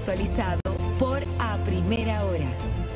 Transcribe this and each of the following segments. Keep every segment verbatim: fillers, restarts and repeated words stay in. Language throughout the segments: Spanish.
actualizado por A Primera Hora.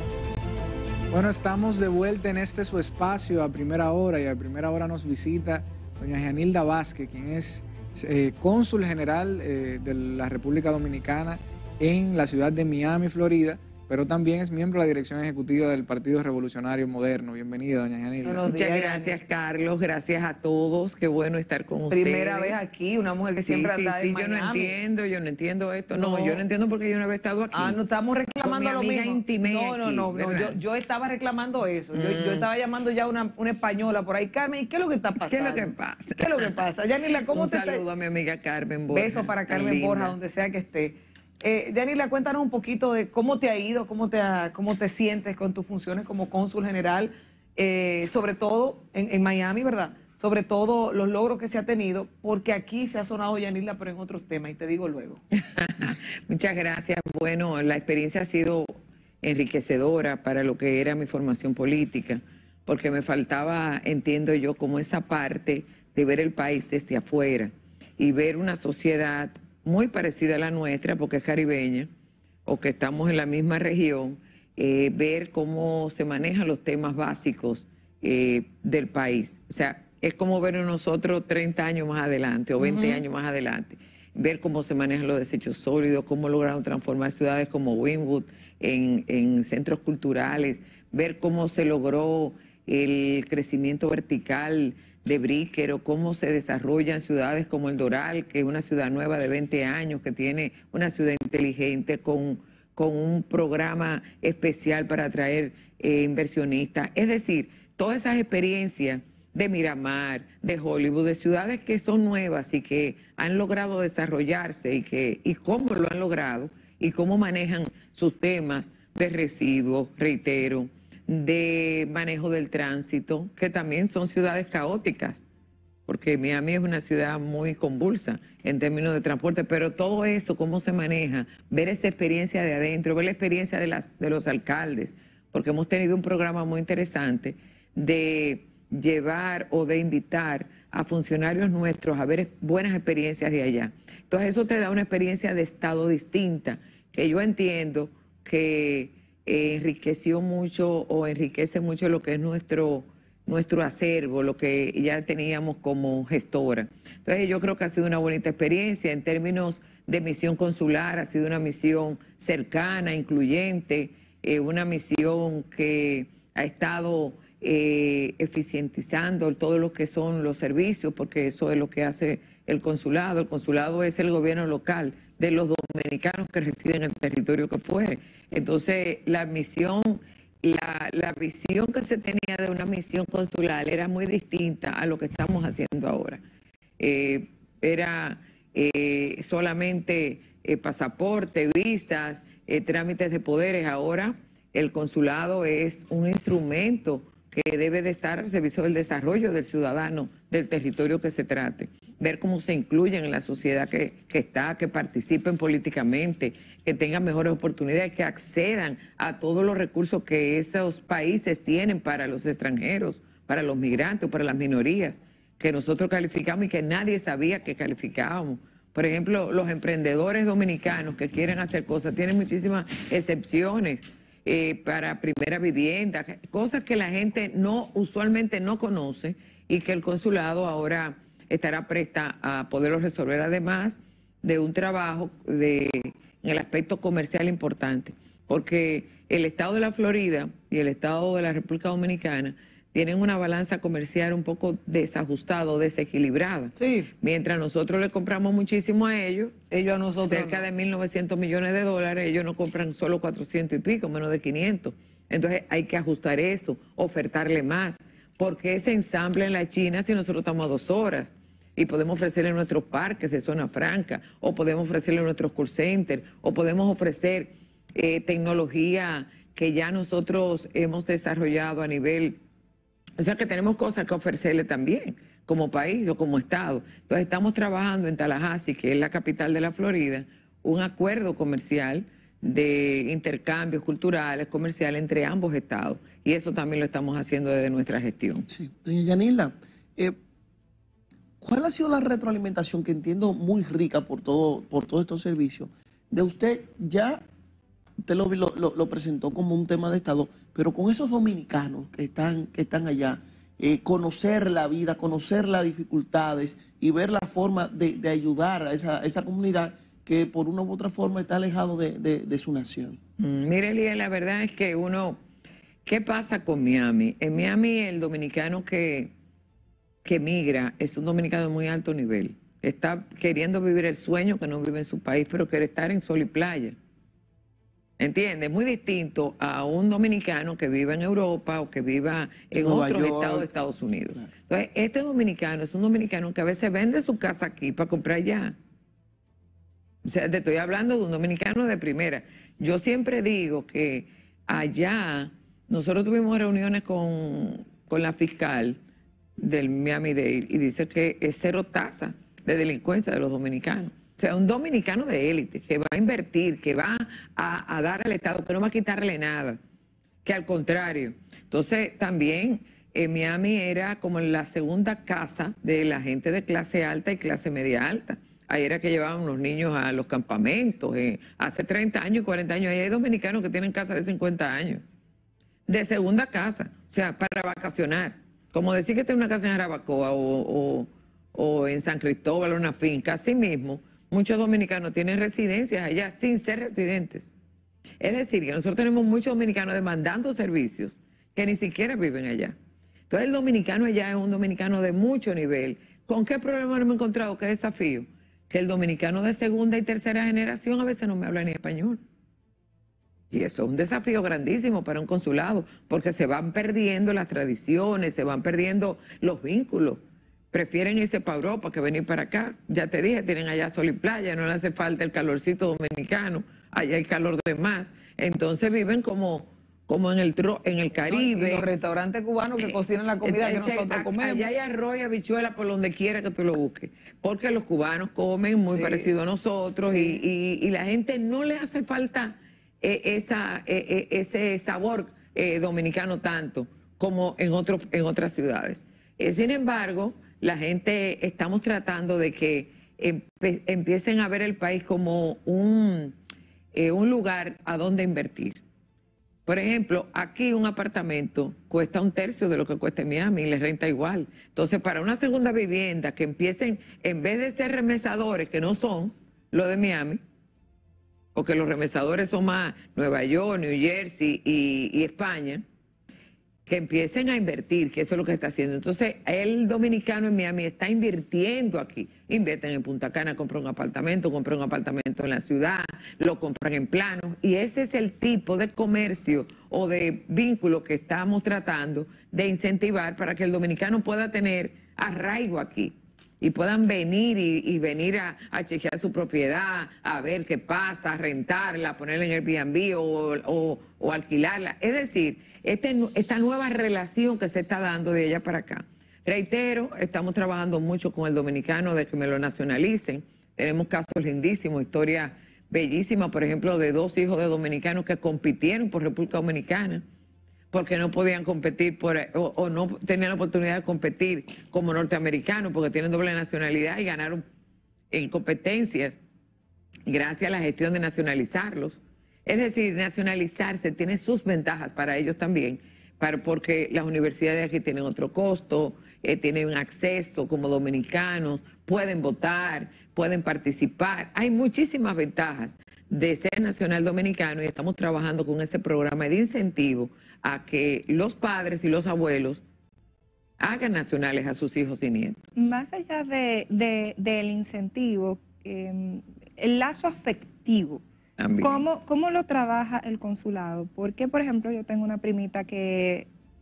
Bueno, estamos de vuelta en este su espacio A Primera Hora, y a Primera Hora nos visita doña Yanilda Vázquez, quien es eh, cónsul general eh, de la República Dominicana en la ciudad de Miami, Florida, pero también es miembro de la dirección ejecutiva del Partido Revolucionario Moderno. Bienvenida, doña Yanilda. Muchas gracias, Carlos. Gracias a todos. Qué bueno estar con ustedes. Primera vez aquí, una mujer que sí, siempre sí, anda sí, en yo Miami. no entiendo, yo no entiendo esto. No, No. yo no entiendo porque yo no había estado aquí. Ah, no estamos reclamando Con mi lo amiga mismo. intimé No, no, aquí, no, no. ¿verdad? Yo, yo estaba reclamando eso. Yo, Mm. yo estaba llamando ya a una, una española por ahí. Carmen, ¿y qué es lo que está pasando? ¿Qué es lo que pasa? ¿Qué es lo que pasa? Yanila, ¿cómo Un te saludo está? a mi amiga Carmen Borja. Besos para tan Carmen linda. Borja, donde sea que esté. Eh, Yanila, cuéntanos un poquito de cómo te ha ido, cómo te, ha- cómo te sientes con tus funciones como cónsul general, eh, sobre todo en, en Miami, ¿verdad? Sobre todo los logros que se ha tenido, porque aquí se ha sonado Yanila, pero en otros temas, y te digo luego. Muchas gracias. Bueno, la experiencia ha sido enriquecedora para lo que era mi formación política, porque me faltaba, entiendo yo, como esa parte de ver el país desde afuera y ver una sociedad muy parecida a la nuestra, porque es caribeña, o que estamos en la misma región, eh, ver cómo se manejan los temas básicos eh, del país. O sea, es como ver a nosotros treinta años más adelante o veinte Ujú. años más adelante, ver cómo se manejan los desechos sólidos, cómo lograron transformar ciudades como Wynwood en, en centros culturales, ver cómo se logró el crecimiento vertical de Brickell, o cómo se desarrollan ciudades como El Doral, que es una ciudad nueva de veinte años, que tiene una ciudad inteligente con, con un programa especial para atraer eh, inversionistas. Es decir, todas esas experiencias de Miramar, de Hollywood, de ciudades que son nuevas y que han logrado desarrollarse, y, que, y cómo lo han logrado y cómo manejan sus temas de residuos, reitero, de manejo del tránsito, que también son ciudades caóticas, porque Miami es una ciudad muy convulsa en términos de transporte, pero todo eso, cómo se maneja, ver esa experiencia de adentro, ver la experiencia de, las, de los alcaldes, porque hemos tenido un programa muy interesante de llevar o de invitar a funcionarios nuestros a ver buenas experiencias de allá. Entonces eso te da una experiencia de Estado distinta, que yo entiendo que eh, enriqueció mucho o enriquece mucho lo que es nuestro, nuestro acervo, lo que ya teníamos como gestora. Entonces yo creo que ha sido una bonita experiencia en términos de misión consular, ha sido una misión cercana, incluyente, eh, una misión que ha estado eh, eficientizando todo lo que son los servicios, porque eso es lo que hace el consulado. El consulado es el gobierno local de los dominicanos que residen en el territorio que fuere. Entonces, la misión, la, la visión que se tenía de una misión consular era muy distinta a lo que estamos haciendo ahora. Eh, era eh, solamente eh, pasaporte, visas, eh, trámites de poderes. Ahora el consulado es un instrumento que debe de estar al servicio del desarrollo del ciudadano del territorio que se trate, ver cómo se incluyen en la sociedad que, que está, que participen políticamente, que tengan mejores oportunidades, que accedan a todos los recursos que esos países tienen para los extranjeros, para los migrantes, para las minorías, que nosotros calificamos y que nadie sabía que calificábamos. Por ejemplo, los emprendedores dominicanos que quieren hacer cosas tienen muchísimas excepciones. Eh, para primera vivienda, cosas que la gente no usualmente no conoce y que el consulado ahora estará presta a poderlo resolver, además de un trabajo de, en el aspecto comercial importante, porque el estado de la Florida y el estado de la República Dominicana tienen una balanza comercial un poco desajustada o desequilibrada. Sí. Mientras nosotros le compramos muchísimo a ellos, Ellos a nosotros cerca no. de mil novecientos millones de dólares, ellos no compran solo cuatrocientos y pico, menos de quinientos. Entonces hay que ajustar eso, ofertarle más, porque ese ensamble en la China, si nosotros estamos a dos horas, y podemos ofrecerle nuestros parques de zona franca, o podemos ofrecerle nuestros call centers, o podemos ofrecer eh, tecnología que ya nosotros hemos desarrollado a nivel. O sea que tenemos cosas que ofrecerle también como país o como Estado. Entonces estamos trabajando en Tallahassee, que es la capital de la Florida, un acuerdo comercial de intercambios culturales, comerciales entre ambos estados. Y eso también lo estamos haciendo desde nuestra gestión. Sí, doña Yanilda, eh, ¿cuál ha sido la retroalimentación, que entiendo muy rica por todo, por todos estos servicios, de usted ya, usted lo, lo, lo presentó como un tema de Estado, pero con esos dominicanos que están, que están allá, eh, conocer la vida, conocer las dificultades y ver la forma de, de ayudar a esa, esa comunidad que por una u otra forma está alejado de, de, de su nación. Mm, mire, Elías, la verdad es que uno, ¿qué pasa con Miami? En Miami el dominicano que, que migra es un dominicano de muy alto nivel. Está queriendo vivir el sueño que no vive en su país, pero quiere estar en sol y playa. ¿Entiendes? Muy distinto a un dominicano que viva en Europa o que viva en Nueva otros York. estados de Estados Unidos. Claro. Entonces, este dominicano es un dominicano que a veces vende su casa aquí para comprar allá. O sea, te estoy hablando de un dominicano de primera. Yo siempre digo que allá, nosotros tuvimos reuniones con, con la fiscal del Miami-Dade y dice que es cero tasa de delincuencia de los dominicanos. O sea, un dominicano de élite que va a invertir, que va a, a dar al Estado, que no va a quitarle nada, que al contrario. Entonces, también en Miami era como la segunda casa de la gente de clase alta y clase media alta. Ahí era que llevaban los niños a los campamentos. Eh. Hace treinta años, cuarenta años, ahí hay dominicanos que tienen casa de cincuenta años. De segunda casa, o sea, para vacacionar. Como decir que tiene una casa en Jarabacoa o, o, o en San Cristóbal, una finca, así mismo. Muchos dominicanos tienen residencias allá sin ser residentes. Es decir, que nosotros tenemos muchos dominicanos demandando servicios que ni siquiera viven allá. Entonces el dominicano allá es un dominicano de mucho nivel. ¿Con qué problema no me he encontrado? ¿Qué desafío? Que el dominicano de segunda y tercera generación a veces no me habla ni español. Y eso es un desafío grandísimo para un consulado, porque se van perdiendo las tradiciones, se van perdiendo los vínculos. Prefieren irse para Europa que venir para acá. Ya te dije, tienen allá sol y playa, no le hace falta el calorcito dominicano, allá hay calor de más. Entonces viven como, como en el tro, en el Caribe. Y los restaurantes cubanos que cocinan la comida que Ese, nosotros comemos. Allá hay arroz y habichuela por donde quiera que tú lo busques. Porque los cubanos comen muy Sí. parecido a nosotros y, y, y la gente no le hace falta eh, esa, eh, eh, ese sabor eh, dominicano tanto como en, otro, en otras ciudades. Eh, sin embargo, la gente estamos tratando de que empe empiecen a ver el país como un, eh, un lugar a donde invertir. Por ejemplo, aquí un apartamento cuesta un tercio de lo que cuesta en Miami y le renta igual. Entonces, para una segunda vivienda que empiecen, en vez de ser remesadores, que no son lo de Miami, porque los remesadores son más Nueva York, New Jersey y, y España, que empiecen a invertir, que eso es lo que está haciendo. Entonces, el dominicano en Miami está invirtiendo aquí. Invierten en Punta Cana, compran un apartamento, compran un apartamento en la ciudad, lo compran en planos. Y ese es el tipo de comercio o de vínculo que estamos tratando de incentivar para que el dominicano pueda tener arraigo aquí y puedan venir y, y venir a, a chequear su propiedad, a ver qué pasa, a rentarla, a ponerla en Airbnb o, o, o alquilarla. Es decir, Este, esta nueva relación que se está dando de allá para acá. Reitero, estamos trabajando mucho con el dominicano de que me lo nacionalicen. Tenemos casos lindísimos, historias bellísimas, por ejemplo, de dos hijos de dominicanos que compitieron por República Dominicana porque no podían competir por, o, o no tenían la oportunidad de competir como norteamericanos porque tienen doble nacionalidad y ganaron en competencias gracias a la gestión de nacionalizarlos. Es decir, nacionalizarse tiene sus ventajas para ellos también, para, porque las universidades aquí tienen otro costo, eh, tienen acceso como dominicanos, pueden votar, pueden participar. Hay muchísimas ventajas de ser nacional dominicano y estamos trabajando con ese programa de incentivo a que los padres y los abuelos hagan nacionales a sus hijos y nietos. Más allá de, de, del incentivo, eh, el lazo afectivo, ¿Cómo, ¿Cómo lo trabaja el consulado? Porque, por ejemplo, yo tengo una primita que,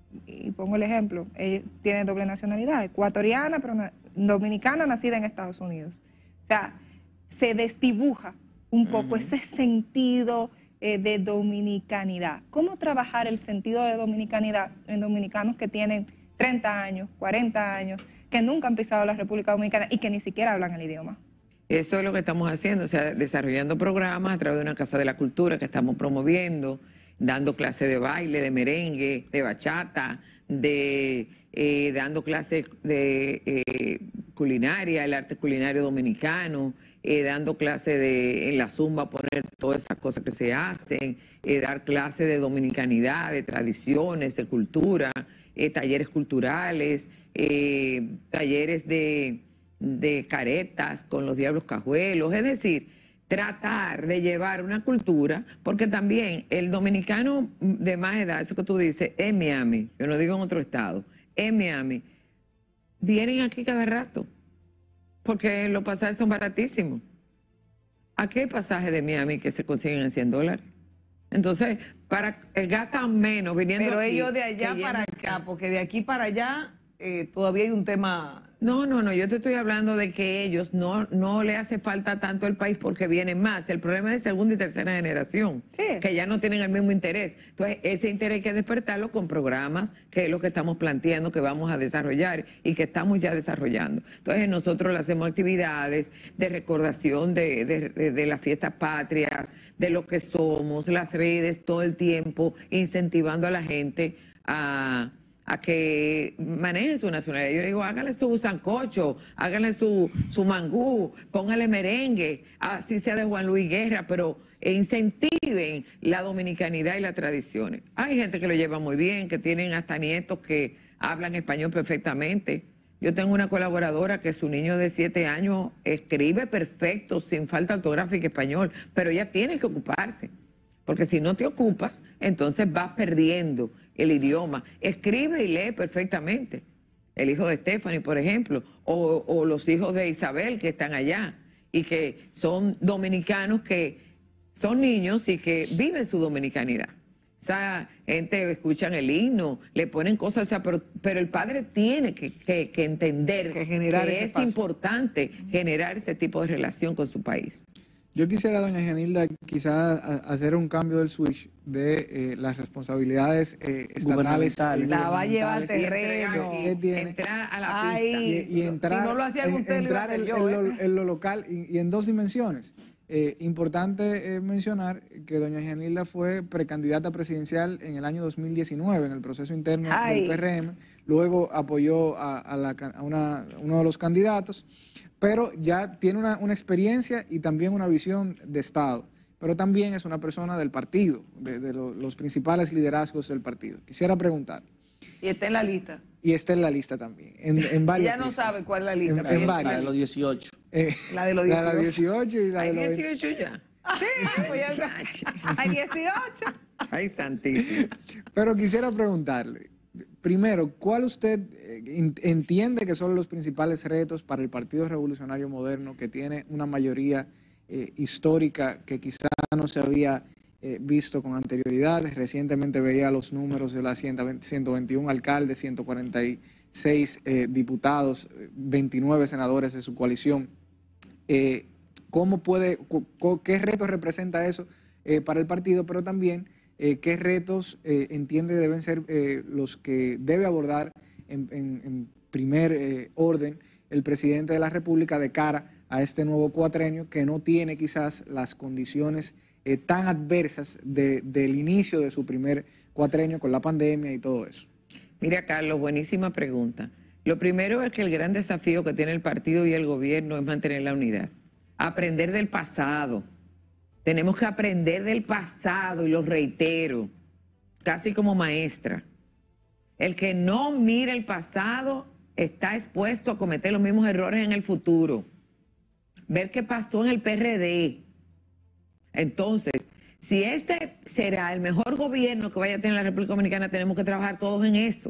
y pongo el ejemplo, ella tiene doble nacionalidad, ecuatoriana, pero na, dominicana, nacida en Estados Unidos. O sea, se desdibuja un poco uh-huh. ese sentido eh, de dominicanidad. ¿Cómo trabajar el sentido de dominicanidad en dominicanos que tienen treinta años, cuarenta años, que nunca han pisado la República Dominicana y que ni siquiera hablan el idioma? Eso es lo que estamos haciendo, o sea, desarrollando programas a través de una Casa de la Cultura que estamos promoviendo, dando clases de baile, de merengue, de bachata, de eh, dando clases de eh, culinaria, el arte culinario dominicano, eh, dando clase de, en la Zumba, poner todas esas cosas que se hacen, eh, dar clases de dominicanidad, de tradiciones, de cultura, eh, talleres culturales, eh, talleres de, de caretas con los diablos cajuelos, es decir, tratar de llevar una cultura, porque también el dominicano de más edad, eso que tú dices, en Miami, yo no digo en otro estado, en Miami, vienen aquí cada rato, porque los pasajes son baratísimos. Aquí hay pasajes de Miami que se consiguen en cien dólares. Entonces, para gastan menos viniendo Pero aquí, ellos de allá para acá, porque de aquí para allá eh, todavía hay un tema. No, no, no, yo te estoy hablando de que ellos no, no le hace falta tanto el país porque vienen más. El problema es de segunda y tercera generación, sí, que ya no tienen el mismo interés. Entonces, ese interés hay que despertarlo con programas, que es lo que estamos planteando, que vamos a desarrollar y que estamos ya desarrollando. Entonces, nosotros le hacemos actividades de recordación de, de, de, de las fiestas patrias, de lo que somos, las redes, todo el tiempo, incentivando a la gente a... a que manejen su nacionalidad. Yo le digo, háganle su sancocho, háganle su, su mangú, pónganle merengue, así sea de Juan Luis Guerra, pero incentiven la dominicanidad y las tradiciones. Hay gente que lo lleva muy bien, que tienen hasta nietos que hablan español perfectamente. Yo tengo una colaboradora que su niño de siete años escribe perfecto, sin falta ortográfica español, pero ella tiene que ocuparse. Porque si no te ocupas, entonces vas perdiendo el idioma. Escribe y lee perfectamente. El hijo de Stephanie, por ejemplo, o, o los hijos de Isabel que están allá y que son dominicanos, que son niños y que viven su dominicanidad. O sea, gente escuchan el himno, le ponen cosas, o sea, pero, pero el padre tiene que, que, que entender que, generar que es paso. importante generar ese tipo de relación con su país. Yo quisiera, doña Gianilda, quizás hacer un cambio del switch de eh, las responsabilidades eh, estatales. La va a llevar terreno. Que tiene, entrar a la Ay, pista. Y, y entrar, si no lo hacía en, usted, entrar lo en, yo, en, ¿eh? lo, en lo local y, y en dos dimensiones. Eh, importante eh, mencionar que doña Gianilda fue precandidata presidencial en el año dos mil diecinueve en el proceso interno Ay. del P R M, luego apoyó a, a, la, a una, uno de los candidatos, pero ya tiene una, una experiencia y también una visión de Estado, pero también es una persona del partido, de, de lo, los principales liderazgos del partido. Quisiera preguntar. Y está en la lista. Y está en la lista también, en, en varias Ya no listas. sabe cuál es la lista. En, en varias. La de los dieciocho. Eh, la de los dieciocho. La de los dieciocho y la Hay de los... dieciocho ya. Sí, pues ya está. hay dieciocho. Ay, santísimo. Pero quisiera preguntarle, primero, ¿cuál usted entiende que son los principales retos para el Partido Revolucionario Moderno, que tiene una mayoría eh, histórica que quizá no se había eh, visto con anterioridad? Recientemente veía los números de las ciento veintiuno alcaldes, ciento cuarenta y seis eh, diputados, veintinueve senadores de su coalición. Eh, ¿Cómo puede, qué retos representa eso eh, para el partido, pero también eh, qué retos eh, entiende deben ser eh, los que debe abordar en, en, en primer eh, orden el presidente de la República de cara a este nuevo cuatrenio que no tiene quizás las condiciones eh, tan adversas de, del inicio de su primer cuatrenio con la pandemia y todo eso? Mira, Carlos, buenísima pregunta. Lo primero es que el gran desafío que tiene el partido y el gobierno es mantener la unidad. Aprender del pasado. Tenemos que aprender del pasado y lo reitero, casi como maestra. El que no mira el pasado está expuesto a cometer los mismos errores en el futuro. Ver qué pasó en el P R D. Entonces, si este será el mejor gobierno que vaya a tener la República Dominicana, tenemos que trabajar todos en eso.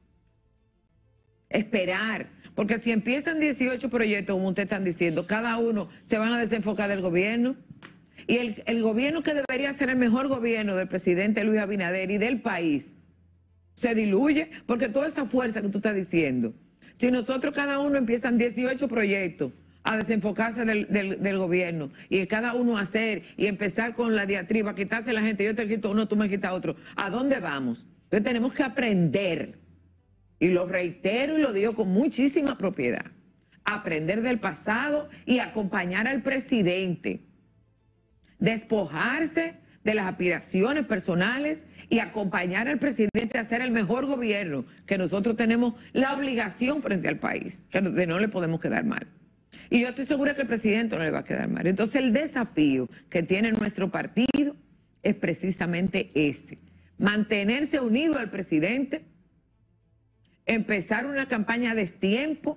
Esperar. Porque si empiezan dieciocho proyectos, como ustedes están diciendo, cada uno se van a desenfocar del gobierno. Y el, el gobierno que debería ser el mejor gobierno del presidente Luis Abinader y del país, se diluye, porque toda esa fuerza que tú estás diciendo, si nosotros cada uno empiezan dieciocho proyectos a desenfocarse del, del, del gobierno y cada uno a hacer y empezar con la diatriba, quitarse la gente, yo te quito uno, tú me quitas otro, ¿a dónde vamos? Entonces tenemos que aprender. Y lo reitero y lo digo con muchísima propiedad, aprender del pasado y acompañar al presidente, despojarse de las aspiraciones personales y acompañar al presidente a hacer el mejor gobierno, que nosotros tenemos la obligación frente al país, que no le podemos quedar mal. Y yo estoy segura que el presidente no le va a quedar mal. Entonces el desafío que tiene nuestro partido es precisamente ese. Mantenerse unido al presidente, empezar una campaña a destiempo,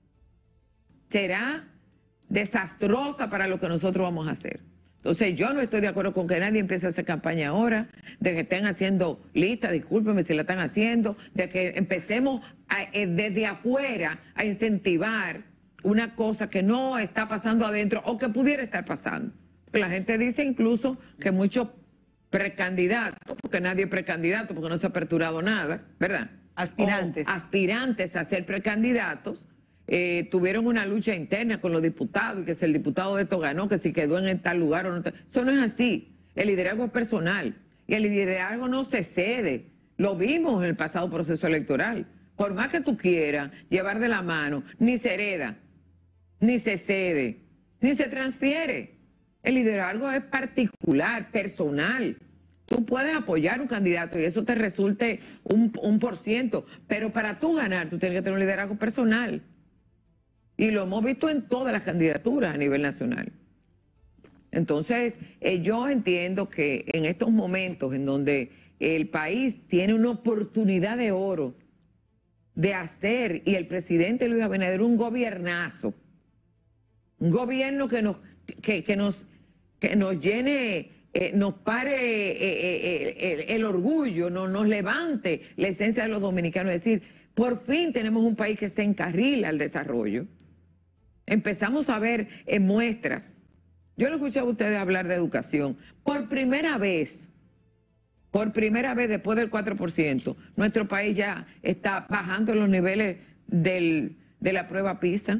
será desastrosa para lo que nosotros vamos a hacer. Entonces yo no estoy de acuerdo con que nadie empiece a hacer campaña ahora, de que estén haciendo listas, discúlpenme si la están haciendo, de que empecemos a, eh, desde afuera a incentivar una cosa que no está pasando adentro o que pudiera estar pasando. Porque la gente dice incluso que muchos precandidatos, porque nadie es precandidato, porque no se ha aperturado nada, ¿verdad? Aspirantes. O aspirantes a ser precandidatos, eh, tuvieron una lucha interna con los diputados y que si el diputado de esto ganó, que si quedó en tal lugar o no. Eso no es así. El liderazgo es personal y el liderazgo no se cede. Lo vimos en el pasado proceso electoral. Por más que tú quieras llevar de la mano, ni se hereda, ni se cede, ni se transfiere. El liderazgo es particular, personal. Tú puedes apoyar a un candidato y eso te resulte un, un por ciento, pero para tú ganar tú tienes que tener un liderazgo personal. Y lo hemos visto en todas las candidaturas a nivel nacional. Entonces, eh, yo entiendo que en estos momentos en donde el país tiene una oportunidad de oro de hacer, y el presidente Luis Abinader, un gobiernazo, un gobierno que nos, que, que nos, que nos llene, eh, nos pare eh, eh, el, el orgullo, no, nos levante la esencia de los dominicanos. Es decir, por fin tenemos un país que se encarrila al desarrollo. Empezamos a ver eh, muestras. Yo lo escuché a ustedes hablar de educación. Por primera vez, por primera vez después del cuatro por ciento, nuestro país ya está bajando los niveles del, de la prueba PISA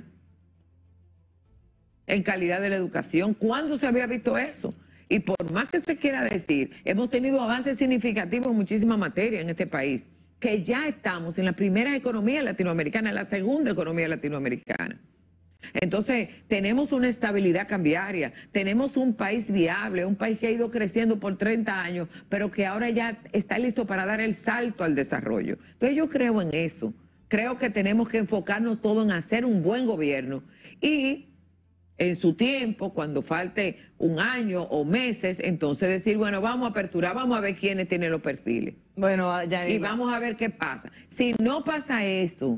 en calidad de la educación. ¿Cuándo se había visto eso? Y por más que se quiera decir, hemos tenido avances significativos en muchísimas materias en este país, que ya estamos en la primera economía latinoamericana, en la segunda economía latinoamericana. Entonces, tenemos una estabilidad cambiaria, tenemos un país viable, un país que ha ido creciendo por treinta años, pero que ahora ya está listo para dar el salto al desarrollo. Entonces, yo creo en eso. Creo que tenemos que enfocarnos todo en hacer un buen gobierno y en su tiempo, cuando falte un año o meses, entonces decir, bueno, vamos a aperturar, vamos a ver quiénes tienen los perfiles. Bueno, Yanila. Y vamos a ver qué pasa. Si no pasa eso,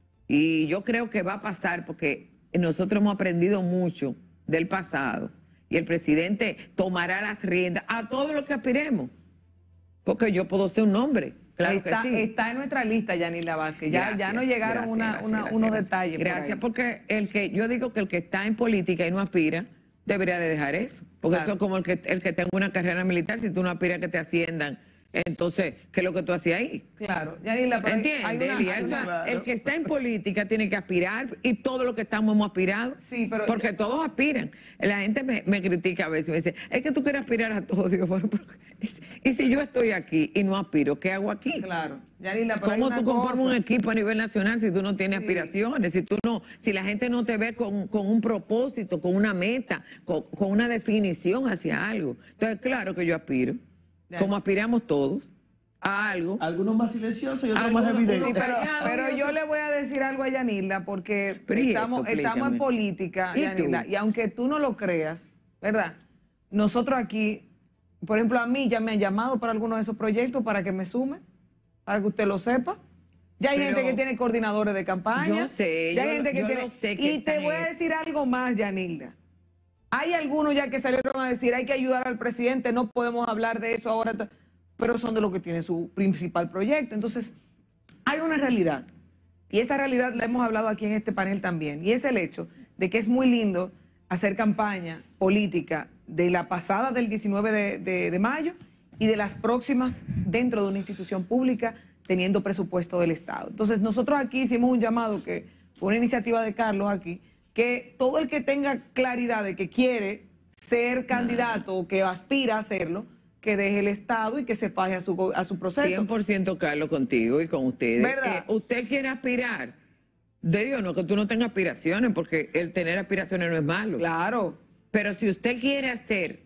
y yo creo que va a pasar porque nosotros hemos aprendido mucho del pasado y el presidente tomará las riendas a todo lo que aspiremos, porque yo puedo ser un hombre. Claro está, que sí. Está en nuestra lista, Yanila Vázquez. Ya, Gracias, ya nos llegaron gracias, una, gracias, una, gracias, unos gracias. detalles. Gracias, porque el que yo digo que el que está en política y no aspira debería de dejar eso, porque claro. Eso es como el que el que tenga una carrera militar, si tú no aspiras a que te asciendan, entonces, ¿qué es lo que tú hacías ahí? Claro, Yanila, pero ¿entiendes? hay una, hay una, claro. El que está en política tiene que aspirar y todo lo que estamos hemos aspirado. Sí, pero porque yo, todos aspiran. La gente me, me critica a veces, me dice, es que tú quieres aspirar a todo. Digo, bueno, pero, y si yo estoy aquí y no aspiro, ¿qué hago aquí? Claro, Yanila, pero ¿cómo hay una tú conformas cosa. un equipo a nivel nacional si tú no tienes sí. aspiraciones? Si tú no, si la gente no te ve con, con un propósito, con una meta, con, con una definición hacia algo. Entonces, claro que yo aspiro, ya. Como aspiramos todos. A algo. Algunos más silenciosos y otros Algunos, más evidentes. Sí, pero, pero yo le voy a decir algo a Yanila porque Prieto, estamos, estamos en política, ¿Y Yanila, tú? Y aunque tú no lo creas, ¿verdad? Nosotros aquí, por ejemplo, a mí ya me han llamado para algunos de esos proyectos para que me sume, para que usted lo sepa. Ya hay pero gente que tiene coordinadores de campaña. Yo sé, ya yo, hay gente que yo tiene. Lo sé que y te voy a decir algo más, Yanilda. Hay algunos ya que salieron a decir, hay que ayudar al presidente, no podemos hablar de eso ahora, pero son de los que tienen su principal proyecto. Entonces, hay una realidad, y esa realidad la hemos hablado aquí en este panel también, y es el hecho de que es muy lindo hacer campaña política de la pasada del diecinueve de, de, de mayo y de las próximas dentro de una institución pública teniendo presupuesto del Estado. Entonces, nosotros aquí hicimos un llamado, que fue una iniciativa de Carlos aquí, que todo el que tenga claridad de que quiere ser candidato o que aspira a hacerlo, que deje el Estado y que se pague a su, a su proceso. cien por ciento Carlos contigo y con ustedes. ¿Verdad? Eh, usted quiere aspirar. De Dios, no que tú no tengas aspiraciones, porque el tener aspiraciones no es malo. Claro. Pero si usted quiere hacer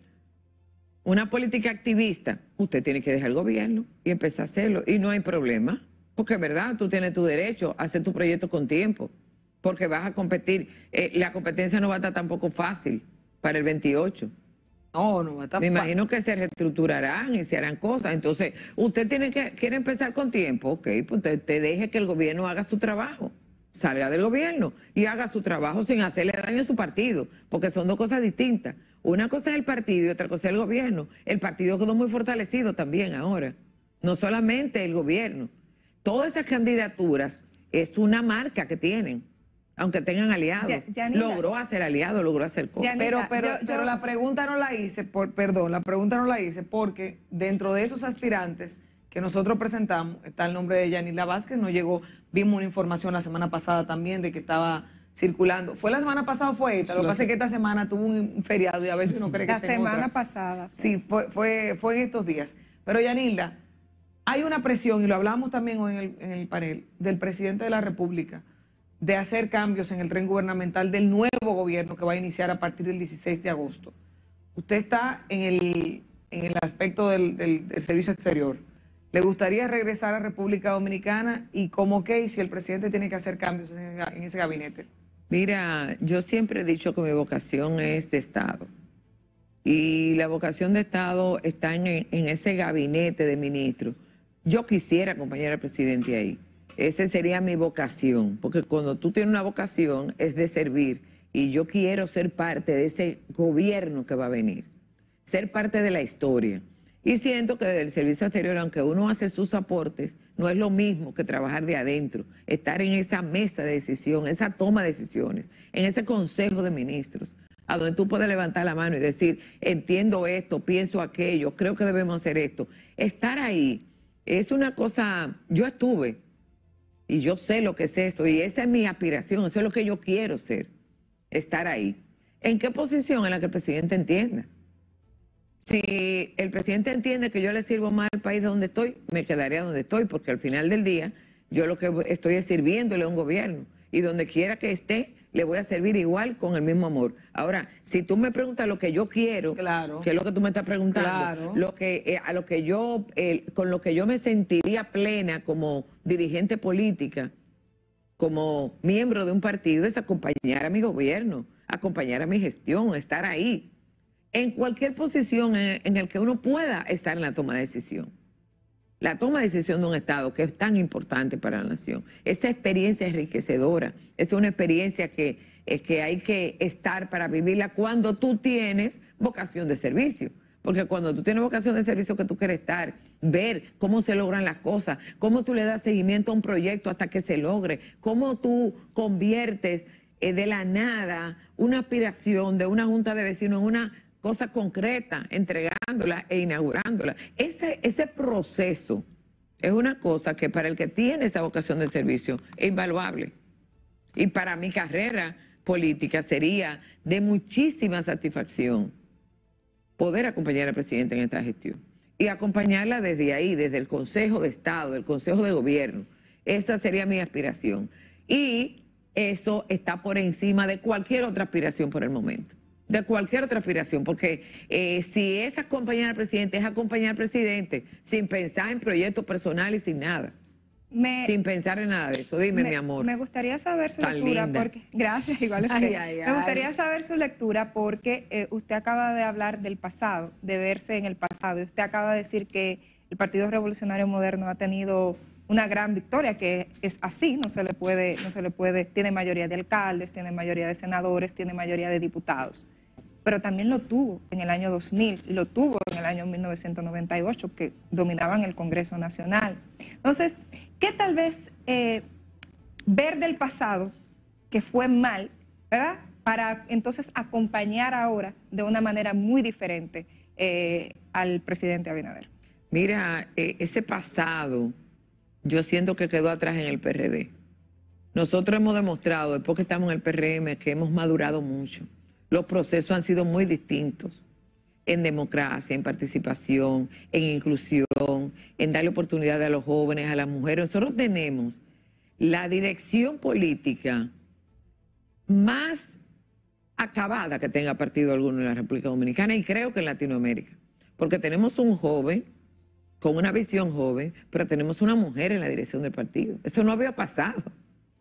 una política activista, usted tiene que dejar el gobierno y empezar a hacerlo. Y no hay problema, porque es verdad, tú tienes tu derecho a hacer tu proyecto con tiempo. porque vas a competir. Eh, la competencia no va a estar tampoco fácil para el veintiocho. No, no va a estar Me fácil. imagino que se reestructurarán y se harán cosas. Entonces, usted tiene que quiere empezar con tiempo, ok, pues usted, usted deje que el gobierno haga su trabajo. Salga del gobierno y haga su trabajo sin hacerle daño a su partido, porque son dos cosas distintas. Una cosa es el partido y otra cosa es el gobierno. El partido quedó muy fortalecido también ahora, no solamente el gobierno. Todas esas candidaturas es una marca que tienen, aunque tengan aliados. Ya, Yanila, logró hacer aliados, logró hacer cosas. Yanila, Pero, pero, yo- yo- pero la pregunta no la hice, por, perdón, la pregunta no la hice porque dentro de esos aspirantes que nosotros presentamos está el nombre de Yanila Vázquez. Nos llegó, vimos una información la semana pasada también de que estaba circulando. ¿Fue la semana pasada o fue esta? Sí, Lo que la pasa es que esta semana tuvo un feriado y a veces uno cree que la está en semana otra. pasada. Sí, fue, fue, fue en estos días. Pero Yanilda, hay una presión, y lo hablamos también hoy en el, en el panel, del presidente de la República, de hacer cambios en el tren gubernamental del nuevo gobierno que va a iniciar a partir del dieciséis de agosto. Usted está en el, en el aspecto del, del, del servicio exterior. ¿Le gustaría regresar a República Dominicana? ¿Y cómo qué? Y si el presidente tiene que hacer cambios en, en ese gabinete. Mira, yo siempre he dicho que mi vocación es de Estado. Y la vocación de Estado está en, en ese gabinete de ministros. Yo quisiera acompañar al presidente ahí. Esa sería mi vocación, porque cuando tú tienes una vocación es de servir. Y yo quiero ser parte de ese gobierno que va a venir, ser parte de la historia. Y siento que desde el servicio exterior, aunque uno hace sus aportes, no es lo mismo que trabajar de adentro, estar en esa mesa de decisión, esa toma de decisiones, en ese consejo de ministros, a donde tú puedes levantar la mano y decir, entiendo esto, pienso aquello, creo que debemos hacer esto. Estar ahí es una cosa, yo estuve y yo sé lo que es eso y esa es mi aspiración, eso es lo que yo quiero ser, estar ahí. ¿En qué posición? En la que el presidente entienda. Si el presidente entiende que yo le sirvo más al país de donde estoy, me quedaré donde estoy, porque al final del día yo lo que estoy es sirviéndole a un gobierno y donde quiera que esté, le voy a servir igual con el mismo amor. Ahora, si tú me preguntas lo que yo quiero, Claro. que es lo que tú me estás preguntando, Claro. lo que, eh, a lo que yo, eh, con lo que yo me sentiría plena como dirigente política, como miembro de un partido, es acompañar a mi gobierno, acompañar a mi gestión, estar ahí, en cualquier posición en, en el que uno pueda estar en la toma de decisión. La toma de decisión de un Estado que es tan importante para la nación. Esa experiencia enriquecedora, es una experiencia que, es que hay que estar para vivirla cuando tú tienes vocación de servicio. Porque cuando tú tienes vocación de servicio que tú quieres estar, ver cómo se logran las cosas, cómo tú le das seguimiento a un proyecto hasta que se logre, cómo tú conviertes eh, de la nada una aspiración de una junta de vecinos en una cosa concreta, entregándola e inaugurándola. Ese, ese proceso es una cosa que para el que tiene esa vocación de servicio es invaluable. Y para mi carrera política sería de muchísima satisfacción poder acompañar al presidente en esta gestión y acompañarla desde ahí, desde el Consejo de Estado, del Consejo de Gobierno. Esa sería mi aspiración. Y eso está por encima de cualquier otra aspiración por el momento. De cualquier otra aspiración, porque eh, si es acompañar al presidente, es acompañar al presidente sin pensar en proyectos personales y sin nada. Me, sin pensar en nada de eso. Dime, me, mi amor. Me gustaría saber su Tan lectura, linda. porque gracias, igual es Ay, que, ay, me ay. gustaría saber su lectura porque eh, usted acaba de hablar del pasado, de verse en el pasado, y usted acaba de decir que el Partido Revolucionario Moderno ha tenido una gran victoria, que es así, no se le puede, no se le puede, tiene mayoría de alcaldes, tiene mayoría de senadores, tiene mayoría de diputados. Pero también lo tuvo en el año dos mil y lo tuvo en el año mil novecientos noventa y ocho, que dominaban el Congreso Nacional. Entonces, ¿qué tal vez eh, ver del pasado, que fue mal, ¿verdad?, para entonces acompañar ahora de una manera muy diferente eh, al presidente Abinader? Mira, eh, ese pasado yo siento que quedó atrás en el P R D. Nosotros hemos demostrado, después que estamos en el P R M, que hemos madurado mucho. Los procesos han sido muy distintos en democracia, en participación, en inclusión, en darle oportunidad a los jóvenes, a las mujeres. Nosotros tenemos la dirección política más acabada que tenga partido alguno en la República Dominicana y creo que en Latinoamérica. Porque tenemos un joven con una visión joven, pero tenemos una mujer en la dirección del partido. Eso no había pasado.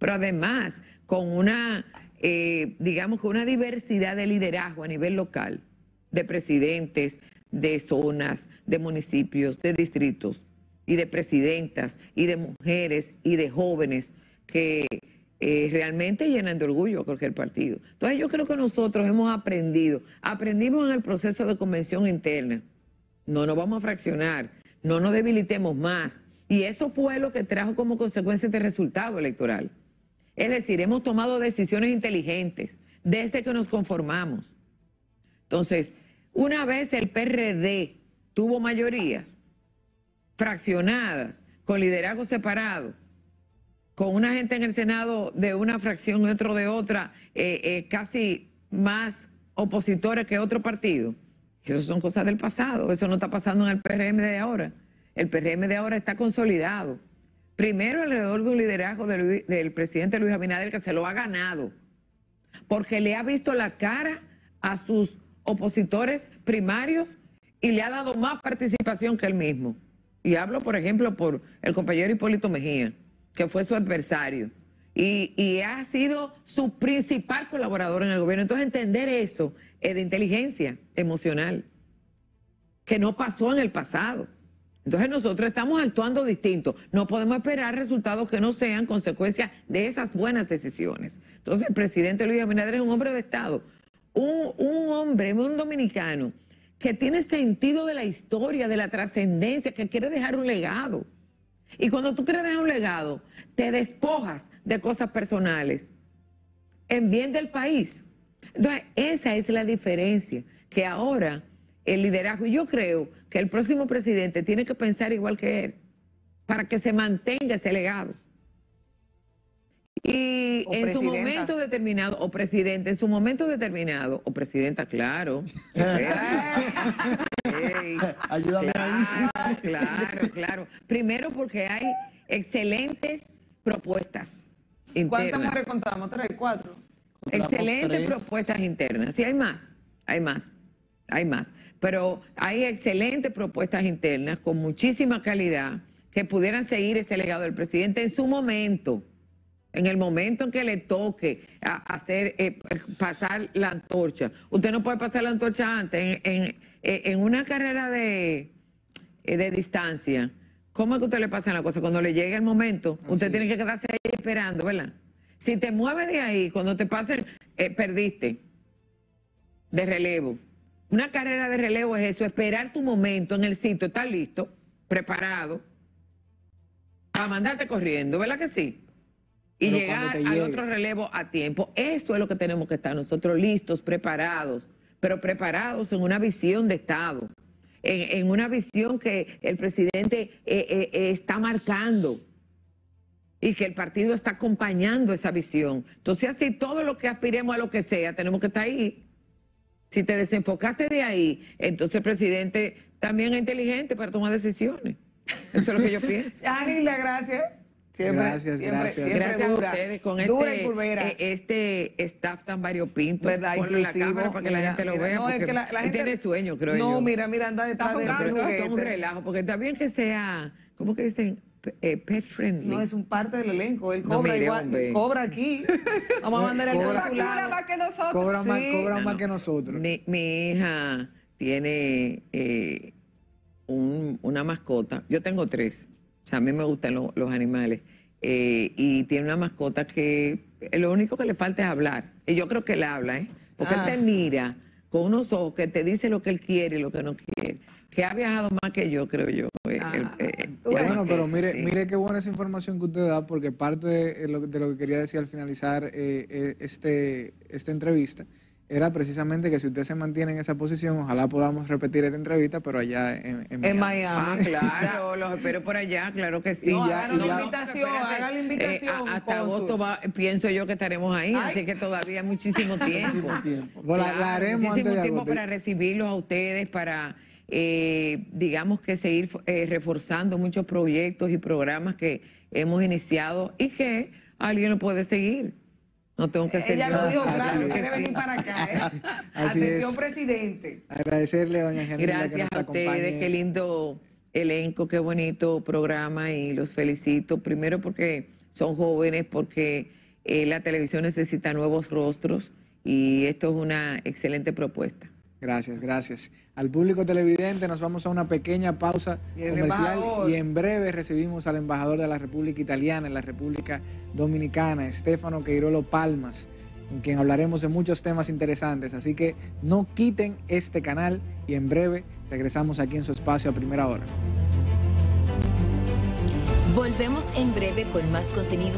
pero además con una, eh, digamos, con una diversidad de liderazgo a nivel local, de presidentes, de zonas, de municipios, de distritos, y de presidentas, y de mujeres, y de jóvenes, que eh, realmente llenan de orgullo a cualquier partido. Entonces yo creo que nosotros hemos aprendido, aprendimos en el proceso de convención interna, no nos vamos a fraccionar, no nos debilitemos más, y eso fue lo que trajo como consecuencia este resultado electoral. Es decir, hemos tomado decisiones inteligentes desde que nos conformamos. Entonces, una vez el P R D tuvo mayorías fraccionadas, con liderazgo separado, con una gente en el Senado de una fracción y otro de otra, eh, eh, casi más opositores que otro partido. Eso son cosas del pasado, eso no está pasando en el P R M de ahora. El P R M de ahora está consolidado. Primero alrededor de un liderazgo de Luis, del presidente Luis Abinader, que se lo ha ganado, porque le ha visto la cara a sus opositores primarios y le ha dado más participación que él mismo. Y hablo, por ejemplo, por el compañero Hipólito Mejía, que fue su adversario, y, y ha sido su principal colaborador en el gobierno. Entonces, entender eso es de inteligencia emocional, que no pasó en el pasado. Entonces, nosotros estamos actuando distinto. No podemos esperar resultados que no sean consecuencia de esas buenas decisiones. Entonces, el presidente Luis Abinader es un hombre de Estado, un, un hombre, un dominicano, que tiene sentido de la historia, de la trascendencia, que quiere dejar un legado. Y cuando tú quieres dejar un legado, te despojas de cosas personales en bien del país. Entonces, esa es la diferencia, que ahora el liderazgo, y yo creo que el próximo presidente tiene que pensar igual que él, para que se mantenga ese legado. Y o en presidenta. su momento determinado, o presidente, en su momento determinado, o presidenta, claro. Hey, Ayúdame claro, ahí. claro, claro. Primero porque hay excelentes propuestas ¿Cuántas internas. mujeres contamos? ¿Tres, cuatro? Excelentes Tres. propuestas internas. Sí, hay más, hay más, hay más. Pero hay excelentes propuestas internas con muchísima calidad que pudieran seguir ese legado del presidente en su momento. En el momento en que le toque a hacer, eh, pasar la antorcha. Usted no puede pasar la antorcha antes. En, en, en una carrera de, de distancia, ¿cómo es que usted le pasa la cosa? Cuando le llegue el momento, Así usted tiene es. que quedarse ahí esperando, ¿verdad? Si te mueves de ahí, cuando te pasen, eh, perdiste de relevo. Una carrera de relevo es eso, esperar tu momento en el sitio, estar listo, preparado, para mandarte corriendo, ¿verdad que sí? Y Pero llegar cuando te al llegue. otro relevo a tiempo. Eso es lo que tenemos que estar nosotros listos, preparados, pero preparados en una visión de Estado, en, en una visión que el presidente eh, eh, eh, está marcando y que el partido está acompañando esa visión. Entonces, así todo lo que aspiremos a lo que sea, tenemos que estar ahí. Si te desenfocaste de ahí, entonces el presidente también es inteligente para tomar decisiones. Eso es lo que yo pienso. Ánila, gracias. Siempre, Gracias, siempre, gracias. siempre Gracias dura, a ustedes con dura y este, curvera. eh, este staff tan variopinto. ¿Verdad? Ponlo en la Inclusivo, cámara para que la mira, gente lo mira, vea. no, es porque que la- la él gente- tiene sueño, creo no, yo. mira, mira, anda detrás de No, tu no, esto es un juguete. relajo, porque está bien que sea, ¿cómo que dicen? P- eh, pet friendly. No, es un parte del elenco. Él No, cobra mire, igual. hombre. Cobra aquí. Vamos a mandarle al Cobra- consulado. más que nosotros. Cobra, más, Sí. cobra No, más no. que nosotros. Mi, mi hija tiene eh, un- una mascota. Yo tengo tres. O sea, a mí me gustan lo- los animales. Eh, y tiene una mascota que eh, lo único que le falta es hablar. Y yo creo que él habla, ¿eh? Porque Ah. él te mira con unos ojos que te dice lo que él quiere y lo que no quiere. Que ha viajado más que yo, creo yo. eh, Ah, el- eh, tú ya ves. Bueno, más pero que- mire, sí. mire qué buena esa información que usted da, porque parte de lo, de lo que quería decir al finalizar eh, eh, este, esta entrevista era precisamente que si usted se mantiene en esa posición, ojalá podamos repetir esta entrevista, pero allá en, en En Miami. Ah, Miami. claro, los espero por allá, claro que sí. Y No, ya- háganos y la ya- invitación, espérate, haga la eh, invitación. a- hasta cónsul. agosto va- pienso yo que estaremos ahí, Ay. así que todavía hay muchísimo tiempo. Muchísimo tiempo. Bueno, la- la Claro, haremos muchísimo antes de tiempo agosto. para recibirlos a ustedes, para, eh, digamos que seguir eh, reforzando muchos proyectos y programas que hemos iniciado y que alguien lo puede seguir. No tengo que ser Ella yo. lo dijo Así claro, es. quiere venir para acá. ¿eh? Así Atención, es. presidente. Agradecerle a doña Janila que Gracias nos a ustedes, acompañe. qué lindo elenco, qué bonito programa y los felicito. Primero porque son jóvenes porque eh, la televisión necesita nuevos rostros y esto es una excelente propuesta. Gracias, gracias. Al público televidente nos vamos a una pequeña pausa comercial y en breve recibimos al embajador de la República Italiana en la República Dominicana, Stefano Queirolo Palmas, con quien hablaremos de muchos temas interesantes. Así que no quiten este canal y en breve regresamos aquí en su espacio a primera hora. Volvemos en breve con más contenido.